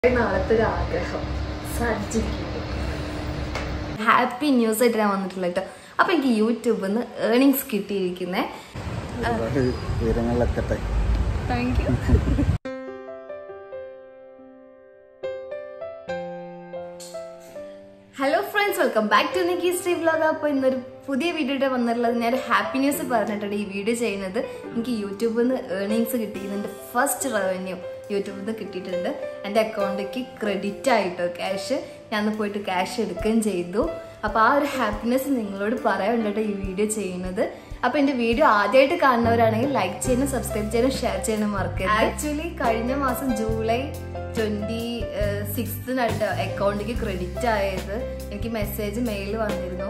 നാളത്തെ ഒരു ആഗ്രഹം സാധിച്ചിരിക്കുന്നു. ഹാപ്പി ന്യൂസ് ആയിട്ട് ഞാൻ വന്നിട്ടുള്ള കേട്ടോ. അപ്പൊ എനിക്ക് യൂട്യൂബിൽ നിന്ന് ഏർണിങ്സ് കിട്ടിയിരിക്കുന്നേ. Thank you. Hello friends, welcome back to Nikki Sree vlog. അപ്പോൾ ഇന്നൊരു പുതിയ വീഡിയോയുടെ വന്നിട്ടുള്ളത് ഞാൻ ഹാപ്പി ന്യൂസ് പറഞ്ഞിട്ടുണ്ട് ഈ വീഡിയോ ചെയ്യുന്നത്. എനിക്ക് യൂട്യൂബിൽ നിന്ന് ഏർണിങ്സ് കിട്ടിയിട്ടുണ്ട്. ഫസ്റ്റ് റവന്യൂ യൂട്യൂബിൽ നിന്ന് കിട്ടിയിട്ടുണ്ട്. എൻ്റെ അക്കൗണ്ടിലേക്ക് ക്രെഡിറ്റ് ആയിട്ടോ ക്യാഷ്. ഞാൻ പോയിട്ട് ക്യാഷ് എടുക്കുകയും ചെയ്തു. അപ്പോൾ ആ ഒരു ഹാപ്പിനെസ് നിങ്ങളോട് പറയാനുണ്ടോ ഈ വീഡിയോ ചെയ്യുന്നത്. അപ്പോൾ എൻ്റെ വീഡിയോ ആദ്യമായിട്ട് കാണുന്നവരാണെങ്കിൽ ലൈക്ക് ചെയ്യാനും സബ്സ്ക്രൈബ് ചെയ്യാനും ഷെയർ ചെയ്യാനും മറക്കരുത്. ആക്ച്വലി കഴിഞ്ഞ മാസം ജൂലൈ 26 അക്കൗണ്ടിലേക്ക് ക്രെഡിറ്റ് ആയത്. എനിക്ക് മെയിൽ വന്നിരുന്നു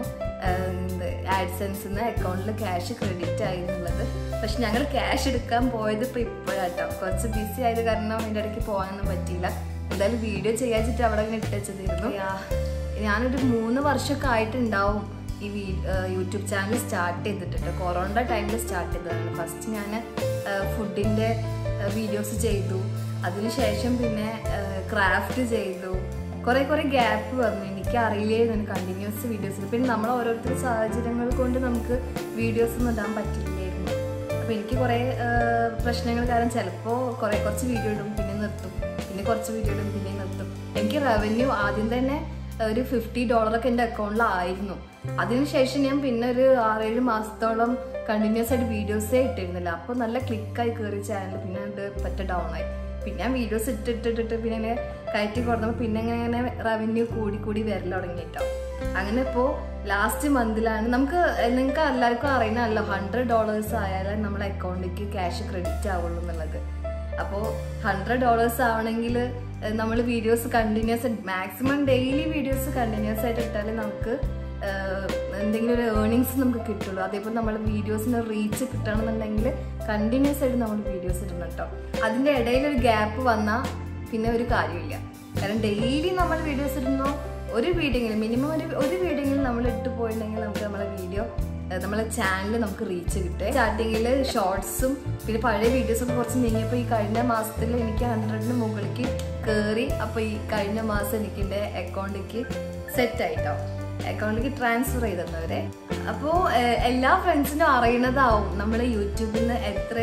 ആഡ്സെൻസിൽ നിന്ന് അക്കൗണ്ടിൽ ക്യാഷ് ക്രെഡിറ്റ് ആയി എന്നുള്ളത്. പക്ഷെ ഞങ്ങൾ ക്യാഷ് എടുക്കാൻ പോയത് ഇപ്പോൾ ഇപ്പോഴാട്ടോ. കുറച്ച് ബിസി ആയത് കാരണം അതിൻ്റെ ഇടയ്ക്ക് പോകാനൊന്നും പറ്റിയില്ല. എന്തായാലും വീഡിയോ ചെയ്യാച്ചിട്ട് അവിടെ അങ്ങനെ ഇട്ടുവെച്ചതായിരുന്നു. ഞാനൊരു 3 വർഷമൊക്കെ ആയിട്ടുണ്ടാവും ഈ യൂട്യൂബ് ചാനൽ സ്റ്റാർട്ട് ചെയ്തിട്ടുണ്ട്. കൊറോണ ടൈമിൽ സ്റ്റാർട്ട് ചെയ്തതാണ്. ഫസ്റ്റ് ഞാൻ ഫുഡിൻ്റെ വീഡിയോസ് ചെയ്തു. അതിനുശേഷം പിന്നെ ക്രാഫ്റ്റ് ചെയ്തു. കുറേ ഗ്യാപ്പ് വന്നു. എനിക്ക് അറിയില്ലായിരുന്നു കണ്ടിന്യൂസ് വീഡിയോസ്. പിന്നെ നമ്മൾ ഓരോരുത്തർ സാഹചര്യങ്ങൾ കൊണ്ട് നമുക്ക് വീഡിയോസ് ഒന്നും ഇടാൻ പറ്റില്ലായിരുന്നു. അപ്പോൾ എനിക്ക് കുറേ പ്രശ്നങ്ങൾ കാരണം ചിലപ്പോൾ കുറച്ച് വീഡിയോ ഇടും, പിന്നെ നിർത്തും, പിന്നെ കുറച്ച് വീഡിയോ ഇടും, പിന്നെ നിർത്തും. എനിക്ക് റവന്യൂ ആദ്യം തന്നെ ഒരു $50 എൻ്റെ അക്കൗണ്ടിലായിരുന്നു. അതിനുശേഷം ഞാൻ പിന്നെ ഒരു 6-7 മാസത്തോളം കണ്ടിന്യൂസ് ആയിട്ട് വീഡിയോസേ ഇട്ടിരുന്നില്ല. അപ്പോൾ നല്ല ക്ലിക്കായി കയറി ചാനൽ. പിന്നെ അത് പറ്റ ഡൗൺ ആയി. പിന്നെ ഞാൻ വീഡിയോസ് ഇട്ടിട്ട് പിന്നെ ഇങ്ങനെ കയറ്റി കൊടുത്തപ്പോൾ പിന്നെ ഇങ്ങനെ റവന്യൂ കൂടി വരൽ തുടങ്ങിയിട്ടോ. അങ്ങനെ ഇപ്പോൾ ലാസ്റ്റ് മന്തിലാണ് നിങ്ങൾക്ക് എല്ലാവർക്കും അറിയണമല്ലോ $100 ആയാലും നമ്മളെ അക്കൗണ്ടിലേക്ക് ക്യാഷ് ക്രെഡിറ്റ് ആവുള്ളൂ എന്നുള്ളത്. അപ്പോൾ $100 ആവണമെങ്കിൽ നമ്മൾ videos continues maximum daily videos continues ആയിട്ട് ഇട്ടാലേ നമുക്ക് എന്തെങ്കിലും ഒരു ഏർണിങ്സ് നമുക്ക് കിട്ടുള്ളൂ. അതേപോലെ നമ്മൾ വീഡിയോസിന് റീച്ച് കിട്ടണമെന്നുണ്ടെങ്കിൽ കണ്ടിന്യൂസ് ആയിട്ട് നമ്മൾ വീഡിയോസ് ഇടണം കേട്ടോ. അതിൻ്റെ ഇടയിലൊരു ഗ്യാപ്പ് വന്നാൽ പിന്നെ ഒരു കാര്യമില്ല. കാരണം ഡെയിലി നമ്മൾ വീഡിയോസ് ഇടുന്നോ ഒരു വീഡിയോയെങ്കിലും മിനിമം ഒരു വീഡിയോയെങ്കിലും നമ്മൾ ഇട്ട് പോയിട്ടുണ്ടെങ്കിൽ നമുക്ക് നമ്മളെ ചാനൽ നമുക്ക് റീച്ച് കിട്ടും. സ്റ്റാർട്ടിങ്ങിൽ ഷോർട്സും പിന്നെ പഴയ വീഡിയോസൊക്കെ കുറച്ച് നീങ്ങിയപ്പോൾ ഈ കഴിഞ്ഞ മാസത്തിൽ എനിക്ക് 100ന് മുകളിലേക്ക് കയറി. അപ്പോൾ ഈ കഴിഞ്ഞ മാസം എനിക്ക് എൻ്റെ അക്കൗണ്ടിലേക്ക് സെറ്റ് ആയിട്ടോ. അക്കൗണ്ടിലേക്ക് ട്രാൻസ്ഫർ ചെയ്തെന്നവരെ. അപ്പോൾ എല്ലാ ഫ്രണ്ട്സിനും അറിയണതാവും നമ്മൾ യൂട്യൂബിൽ നിന്ന് എത്ര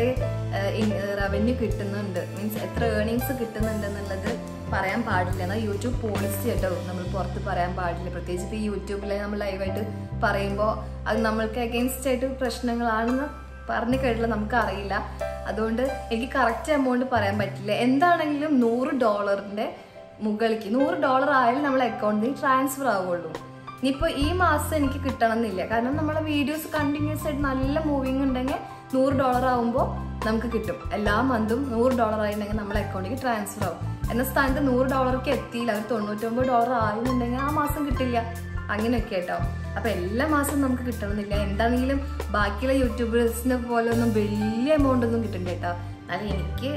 റവന്യൂ കിട്ടുന്നുണ്ട്, മീൻസ് എത്ര ഏർണിങ്സ് കിട്ടുന്നുണ്ട് എന്നുള്ളത് പറയാൻ പാടില്ല. എന്നാൽ യൂട്യൂബ് പോളിസി കേട്ടോ, നമ്മൾ പുറത്ത് പറയാൻ പാടില്ല. പ്രത്യേകിച്ച് ഇപ്പോൾ ഈ യൂട്യൂബിൽ നമ്മൾ ലൈവായിട്ട് പറയുമ്പോൾ അത് നമ്മൾക്ക് അഗെയിൻസ്റ്റ് ആയിട്ട് പ്രശ്നങ്ങളാണെന്ന് പറഞ്ഞു കേട്ടില്ല, നമുക്കറിയില്ല. അതുകൊണ്ട് എനിക്ക് കറക്റ്റ് എമൗണ്ട് പറയാൻ പറ്റില്ല. എന്താണെങ്കിലും $100 മുകളിലേക്ക് $100 ആയാലും നമ്മളെ അക്കൗണ്ടിൽ ട്രാൻസ്ഫർ ആവുള്ളൂ. ഇനിയിപ്പോൾ ഈ മാസം എനിക്ക് കിട്ടണം എന്നില്ല. കാരണം നമ്മളെ വീഡിയോസ് കണ്ടിന്യൂസ് ആയിട്ട് നല്ല മൂവിങ് ഉണ്ടെങ്കിൽ $100 ആകുമ്പോൾ നമുക്ക് കിട്ടും. എല്ലാ മന്തും $100 ആയിട്ടുണ്ടെങ്കിൽ നമ്മളെ അക്കൗണ്ടിലേക്ക് ട്രാൻസ്ഫർ ആവും. എന്ന സ്ഥാനത്ത് $100 എത്തിയില്ല, അത് $99 ആയിരുന്നുണ്ടെങ്കിൽ ആ മാസം കിട്ടില്ല. അങ്ങനെയൊക്കെ കേട്ടോ. അപ്പോൾ എല്ലാ മാസവും നമുക്ക് കിട്ടണമെന്നില്ല. എന്താണെങ്കിലും ബാക്കിയുള്ള യൂട്യൂബേഴ്സിനെ പോലെ ഒന്നും വലിയ എമൗണ്ട് ഒന്നും കിട്ടണ്ട കേട്ടോ. അത് എനിക്ക്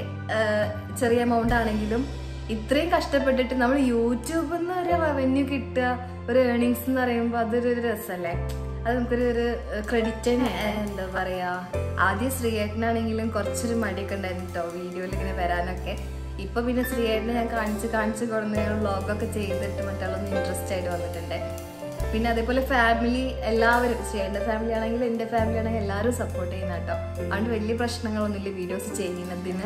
ചെറിയ എമൗണ്ട് ആണെങ്കിലും ഇത്രയും കഷ്ടപ്പെട്ടിട്ട് നമ്മൾ യൂട്യൂബിൽ നിന്ന് ഒരു റവന്യൂ കിട്ടുക, ഒരു ഏർണിങ്സ് എന്ന് പറയുമ്പോൾ അതൊരു രസമല്ലേ. അത് നമുക്കൊരു ക്രെഡിറ്റ് എന്താ പറയുക. ആദ്യം ശ്രീയേട്ടനാണെങ്കിലും കുറച്ചൊരു മടിയൊക്കെ ഉണ്ടായിരുന്നു കേട്ടോ വീഡിയോയിൽ ഇങ്ങനെ വരാനൊക്കെ. ഇപ്പൊ പിന്നെ ശ്രീയേട്ടനെ ഞാൻ കാണിച്ച് കൊടുന്ന് വ്ളോഗൊക്കെ ചെയ്തിട്ട് മറ്റുള്ളൊന്ന് ഇൻട്രസ്റ്റ് ആയിട്ട് വന്നിട്ടുണ്ട്. പിന്നെ അതേപോലെ ഫാമിലി എല്ലാവരും, ശ്രീയേട്ടൻ്റെ ഫാമിലി ആണെങ്കിലും എൻ്റെ ഫാമിലി ആണെങ്കിലും എല്ലാവരും സപ്പോർട്ട് ചെയ്യുന്ന കേട്ടോ. അതുകൊണ്ട് വലിയ പ്രശ്നങ്ങളൊന്നുമില്ല വീഡിയോസ് ചെയ്യുന്നതിന്.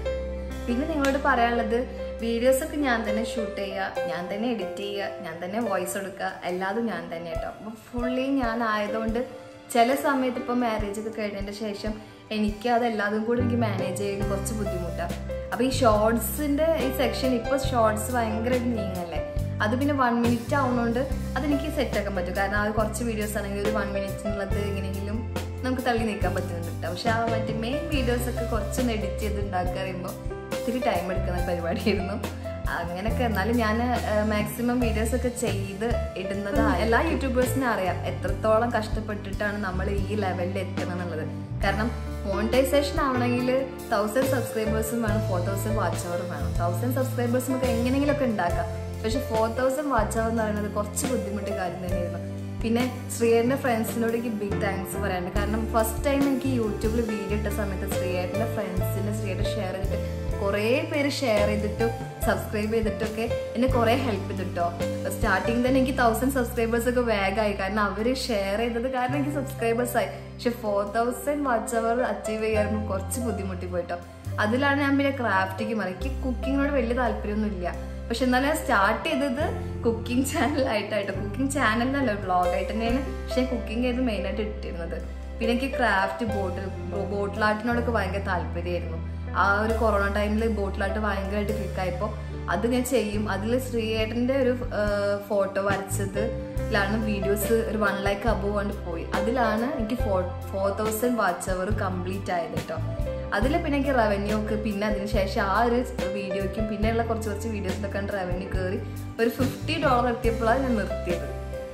പിന്നെ നിങ്ങളോട് പറയാനുള്ളത്, വീഡിയോസൊക്കെ ഞാൻ തന്നെ ഷൂട്ട് ചെയ്യുക, ഞാൻ തന്നെ എഡിറ്റ് ചെയ്യുക, ഞാൻ തന്നെ വോയിസ് കൊടുക്കുക, എല്ലാതും ഞാൻ തന്നെ കേട്ടോ. അപ്പോൾ ഫുള്ളി ഞാൻ ആയതുകൊണ്ട് ചില സമയത്ത് ഇപ്പോൾ മാരേജൊക്കെ കഴിഞ്ഞതിൻ്റെ ശേഷം എനിക്ക് അതെല്ലാതും കൂടി എനിക്ക് മാനേജ് ചെയ്യാൻ കുറച്ച് ബുദ്ധിമുട്ടാണ്. അപ്പോൾ ഈ ഷോർട്സിൻ്റെ ഈ സെക്ഷൻ ഇപ്പോൾ ഷോർട്സ് ഭയങ്കരമായിട്ട് നീങ്ങല്ലേ. അത് പിന്നെ 1 മിനിറ്റ് ആവുന്നതുകൊണ്ട് അതെനിക്ക് സെറ്റാക്കാൻ പറ്റും. കാരണം അത് കുറച്ച് വീഡിയോസ് ആണെങ്കിൽ ഒരു 1 മിനിറ്റ് എന്നുള്ളത് എങ്ങനെയെങ്കിലും നമുക്ക് തള്ളി നീക്കാൻ പറ്റുന്നുണ്ട് കേട്ടോ. പക്ഷെ ആ മറ്റേ മെയിൻ വീഡിയോസൊക്കെ കുറച്ചൊന്ന് എഡിറ്റ് ചെയ്ത് ഉണ്ടാക്കുക പറയുമ്പോൾ ഒത്തിരി ടൈം എടുക്കുന്ന പരിപാടിയായിരുന്നു. അങ്ങനെയൊക്കെ എന്നാലും ഞാൻ മാക്സിമം വീഡിയോസൊക്കെ ചെയ്ത് ഇടുന്നത്. എല്ലാ യൂട്യൂബേഴ്സിനും അറിയാം എത്രത്തോളം കഷ്ടപ്പെട്ടിട്ടാണ് നമ്മൾ ഈ ലെവലിൽ എത്തണം എന്നുള്ളത്. കാരണം മോണിറ്റൈസേഷൻ ആവണമെങ്കിൽ 1000 സബ്സ്ക്രൈബേഴ്സും വേണം, 4000 വാച്ച് അവറും വേണം. 1000 സബ്സ്ക്രൈബേഴ്സ് നമുക്ക് എങ്ങനെയെങ്കിലുമൊക്കെ ഉണ്ടാക്കാം. പക്ഷെ 4000 വാച്ച് അവർ എന്ന് പറയുന്നത് കുറച്ച് ബുദ്ധിമുട്ട് കാര്യം തന്നെയായിരുന്നു. പിന്നെ ശ്രീയേട്ടൻ്റെ ഫ്രണ്ട്സിനോട് എനിക്ക് ബിഗ് താങ്ക്സ് പറയാനുണ്ട്. കാരണം ഫസ്റ്റ് ടൈം എനിക്ക് യൂട്യൂബിൽ വീഡിയോ ഇട്ട സമയത്ത് ശ്രീയേട്ടൻ്റെ ഫ്രണ്ട്സിൻ്റെ ശ്രീയേട്ടൻ ഷെയർ ചെയ്തിട്ട് കുറേ പേര് ഷെയർ ചെയ്തിട്ടും സബ്സ്ക്രൈബ് ചെയ്തിട്ടൊക്കെ എന്നെ കുറേ ഹെൽപ്പ് ചെയ്തിട്ടോ. സ്റ്റാർട്ടിങ് തന്നെ എനിക്ക് 1000 സബ്സ്ക്രൈബേഴ്സ് ഒക്കെ വേഗമായി, കാരണം അവർ ഷെയർ ചെയ്തത് കാരണം എനിക്ക് സബ്സ്ക്രൈബേഴ്സ് ആയി. പക്ഷെ 4000 വാച്ച് അവർ അച്ചീവ് ചെയ്യാറുമ്പോൾ കുറച്ച് ബുദ്ധിമുട്ടി പോയിട്ടോ. അതിലാണ് ഞാൻ പിന്നെ ക്രാഫ്റ്റിക്ക് മാറി. എനിക്ക് കുക്കിങ്ങിനോട് വലിയ താല്പര്യമൊന്നും ഇല്ല, പക്ഷെ എന്നാലും ഞാൻ സ്റ്റാർട്ട് ചെയ്തത് കുക്കിംഗ് ചാനലായിട്ടായിട്ടോ. കുക്കിംഗ് ചാനലിനല്ല, വ്ളോഗായിട്ട് തന്നെയാണ്. പക്ഷെ കുക്കിംഗ് ചെയ്ത് മെയിനായിട്ട് ഇട്ടിരുന്നത്. പിന്നെ എനിക്ക് ക്രാഫ്റ്റ് ബോട്ടിൽ ആർട്ടിനോടൊക്കെ ഭയങ്കര താല്പര്യമായിരുന്നു. ആ ഒരു കൊറോണ ടൈമിൽ ബോട്ടിൽ ആർട്ട് ഭയങ്കരമായിട്ട് ക്ലിക്കായപ്പോൾ അത് ഞാൻ ചെയ്യും. അതിൽ ശ്രീയേട്ടൻ്റെ ഒരു ഫോട്ടോ വരച്ചതിലാണ് വീഡിയോസ് ഒരു 1 lakh above കൊണ്ട് പോയി. അതിലാണ് എനിക്ക് 4000 വാച്ച് അവർ കംപ്ലീറ്റ് ആയത് കേട്ടോ. അതിൽ പിന്നെ എനിക്ക് റവന്യൂ ഒക്കെ, പിന്നെ അതിനുശേഷം ആ ഒരു വീഡിയോയ്ക്കും പിന്നെയുള്ള കുറച്ച് വീഡിയോസിലൊക്കെ റവന്യൂ കയറി ഒരു $50 എത്തിയപ്പോഴാണ് ഞാൻ നിർത്തിയത്.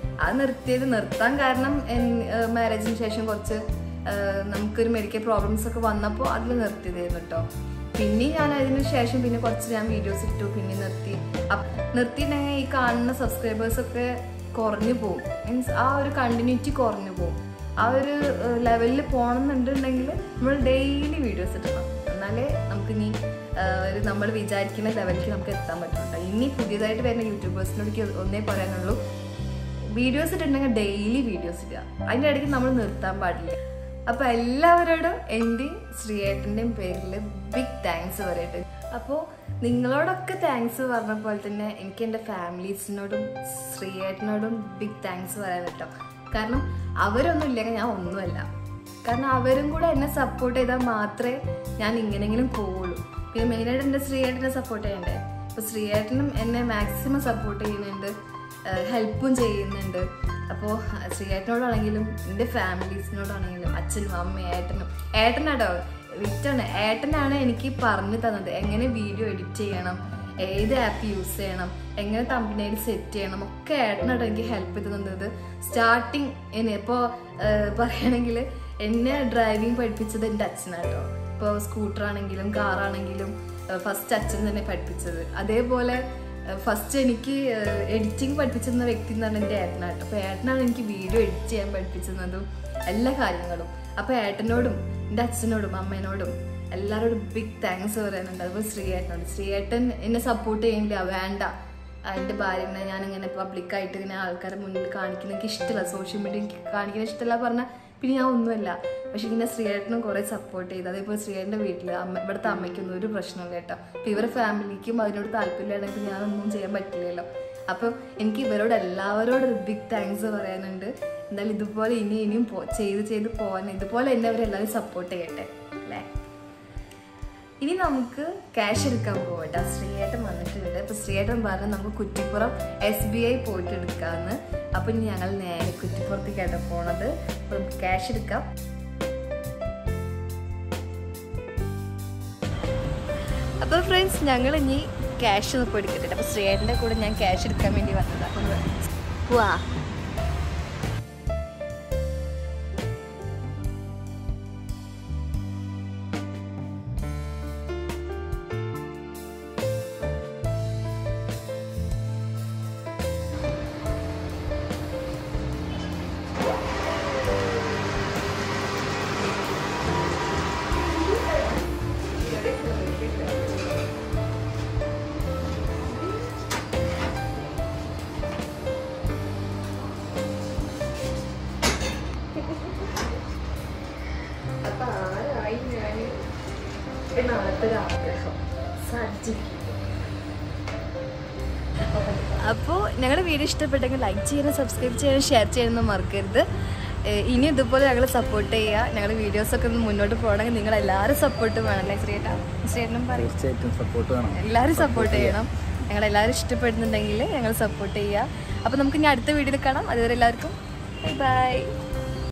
നിർത്താൻ കാരണം മാരേജിന് ശേഷം കുറച്ച് നമുക്കൊരു മെഡിക്കൽ പ്രോബ്ലംസ് ഒക്കെ വന്നപ്പോൾ അതിൽ നിർത്തിയതായിരുന്നു കേട്ടോ. പിന്നെ ഞാൻ അതിന് ശേഷം പിന്നെ കുറച്ച് ഞാൻ വീഡിയോസ് ഇട്ടു, പിന്നെ നിർത്തിയിട്ടുണ്ടെങ്കിൽ ഈ കാണുന്ന സബ്സ്ക്രൈബേഴ്സൊക്കെ കുറഞ്ഞു പോകും. മീൻസ് ആ ഒരു കണ്ടിന്യൂറ്റി കുറഞ്ഞു പോകും. ആ ഒരു ലെവലിൽ പോകണമെന്നുണ്ടെങ്കിൽ നമ്മൾ ഡെയിലി വീഡിയോസ് ഇടണം, എന്നാലേ നമുക്കിനി നമ്മൾ വിചാരിക്കുന്ന ലെവലിലേക്ക് നമുക്ക് എത്താൻ പറ്റും. ഇനി പുതിയതായിട്ട് വരുന്ന യൂട്യൂബേഴ്സിനോട് ഒന്നേ പറയാനുള്ളൂ, വീഡിയോസ് ഇട്ടുണ്ടെങ്കിൽ ഡെയിലി വീഡിയോസ് ഇടുക. അതിൻ്റെ ഇടയ്ക്ക് നമ്മൾ നിർത്താൻ പാടില്ല. അപ്പോൾ എല്ലാവരോടും എൻ്റെയും ശ്രീയേട്ടൻ്റെയും പേരിൽ ബിഗ് താങ്ക്സ് പറയട്ടെ. അപ്പോൾ നിങ്ങളോടൊക്കെ താങ്ക്സ് പറഞ്ഞ പോലെ തന്നെ എനിക്ക് എൻ്റെ ഫാമിലീസിനോടും ശ്രീയേട്ടനോടും ബിഗ് താങ്ക്സ് പറയാൻ കേട്ടോ. കാരണം അവരൊന്നും ഇല്ലെങ്കിൽ ഞാൻ ഒന്നുമല്ല. കാരണം അവരും കൂടെ എന്നെ സപ്പോർട്ട് ചെയ്താൽ മാത്രമേ ഞാൻ ഇങ്ങനെയെങ്കിലും പോവുള്ളൂ. പിന്നെ മെയിനായിട്ട് എൻ്റെ ശ്രീയേട്ടനെ സപ്പോർട്ട് ചെയ്യണ്ടേ. അപ്പോൾ ശ്രീയേട്ടനും എന്നെ മാക്സിമം സപ്പോർട്ട് ചെയ്യുന്നുണ്ട്, ഹെൽപ്പും ചെയ്യുന്നുണ്ട്. അപ്പോൾ ശ്രീയേട്ടനോടാണെങ്കിലും എൻ്റെ ഫാമിലീസിനോടാണെങ്കിലും അച്ഛനും അമ്മയും ഏട്ടനാട്ടോ ഏട്ടനാണ് എനിക്ക് പറഞ്ഞു തന്നത് എങ്ങനെ വീഡിയോ എഡിറ്റ് ചെയ്യണം, ഏത് ആപ്പ് യൂസ് ചെയ്യണം, എങ്ങനെ തമ്പനെയിൽ സെറ്റ് ചെയ്യണം, ഒക്കെ ഏട്ടനാട്ടോ എനിക്ക് ഹെൽപ്പ് ചെയ്ത് തന്നത്. സ്റ്റാർട്ടിങ് ഇപ്പോൾ പറയുകയാണെങ്കിൽ എന്നെ ഡ്രൈവിംഗ് പഠിപ്പിച്ചത് എൻ്റെ അച്ഛനാട്ടോ. ഇപ്പോൾ സ്കൂട്ടറാണെങ്കിലും കാറാണെങ്കിലും ഫസ്റ്റ് അച്ഛൻ തന്നെ പഠിപ്പിച്ചത്. അതേപോലെ ഫസ്റ്റ് എനിക്ക് എഡിറ്റിംഗ് പഠിപ്പിച്ചിരുന്ന വ്യക്തി എന്ന് പറഞ്ഞാൽ എൻ്റെ ഏട്ടനാട്ടോ. അപ്പോൾ ഏട്ടനാണ് എനിക്ക് വീഡിയോ എഡിറ്റ് ചെയ്യാൻ പഠിപ്പിച്ചിരുന്നതും എല്ലാ കാര്യങ്ങളും. അപ്പോൾ ഏട്ടനോടും എൻ്റെ അച്ഛനോടും അമ്മേനോടും എല്ലാവരോടും ബിഗ് താങ്ക്സ് പറയാനുണ്ട്. അതുപോലെ ശ്രീയേട്ടൻ എന്നെ സപ്പോർട്ട് ചെയ്യില്ല, വേണ്ട എൻ്റെ ഭാര്യനെ ഞാനിങ്ങനെ പബ്ലിക്കായിട്ട് ഇങ്ങനെ ആൾക്കാരുടെ മുന്നിൽ കാണിക്കുന്ന എനിക്ക് ഇഷ്ടമല്ല, സോഷ്യൽ മീഡിയ എനിക്ക് കാണിക്കുന്ന ഇഷ്ടമല്ല പറഞ്ഞാൽ പിന്നെ ഞാൻ ഒന്നുമല്ല. പക്ഷെ ഇങ്ങനെ ശ്രീയേട്ടനും കുറേ സപ്പോർട്ട് ചെയ്തു. അതേപോലെ ശ്രീയേട്ടൻ്റെ വീട്ടിൽ ഇവിടുത്തെ അമ്മയ്ക്കൊന്നും ഒരു പ്രശ്നമില്ല കേട്ടോ. അപ്പോൾ ഇവരുടെ ഫാമിലിക്കും അതിനോട് താല്പര്യമില്ലാണെങ്കിൽ ഞാനൊന്നും ചെയ്യാൻ പറ്റില്ലല്ലോ. അപ്പം എനിക്ക് ഇവരോട് എല്ലാവരോടും ബിഗ് താങ്ക്സ് പറയാനുണ്ട്. എന്തായാലും ഇതുപോലെ ഇനിയും ചെയ്ത് പോകാൻ ഇതുപോലെ എന്നെ അവരെല്ലാവരും സപ്പോർട്ട് ചെയ്യട്ടെ അല്ലേ. ഇനി നമുക്ക് ക്യാഷ് എടുക്കാൻ പോകട്ടെ. ശ്രീയേട്ടൻ വന്നിട്ടുണ്ട്. അപ്പോൾ ശ്രീയേട്ടൻ പറഞ്ഞ് നമുക്ക് കുറ്റിപ്പുറം SBI പോയിട്ട് എടുക്കാമെന്ന്. അപ്പം ഇനി ഞങ്ങൾ നേരെ കുറ്റിപ്പുറത്തേക്കാണ് പോണത്. അപ്പോൾ നമുക്ക് ക്യാഷ് എടുക്കാം. അപ്പോൾ ഫ്രണ്ട്സ് ഞങ്ങൾ ഇനി ക്യാഷ് ഒന്ന് പോയി എടുക്കട്ടെ. അപ്പോൾ ശ്രീയേട്ടൻ്റെ കൂടെ ഞാൻ ക്യാഷ് എടുക്കാൻ വേണ്ടി വന്നതാണ്. വാ അപ്പോൾ ഞങ്ങളുടെ വീഡിയോ ഇഷ്ടപ്പെട്ടെങ്കിൽ ലൈക്ക് ചെയ്യാനും സബ്സ്ക്രൈബ് ചെയ്യാനും ഷെയർ ചെയ്യാനൊന്നും മറക്കരുത്. ഇനി ഇതുപോലെ ഞങ്ങൾ സപ്പോർട്ട് ചെയ്യുക. ഞങ്ങളുടെ വീഡിയോസൊക്കെ ഒന്ന് മുന്നോട്ട് പോകണമെങ്കിൽ നിങ്ങളെല്ലാവരും സപ്പോർട്ട് വേണമല്ലേ ശ്രീയേട്ടനും പറയും. എല്ലാവരും സപ്പോർട്ട് ചെയ്യണം. ഞങ്ങളെല്ലാവരും ഇഷ്ടപ്പെടുന്നുണ്ടെങ്കിൽ ഞങ്ങൾ സപ്പോർട്ട് ചെയ്യുക. അപ്പോൾ നമുക്ക് ഇനി അടുത്ത വീഡിയോയിൽ കാണാം. അതുവരെ എല്ലാവർക്കും ബൈ ബൈ.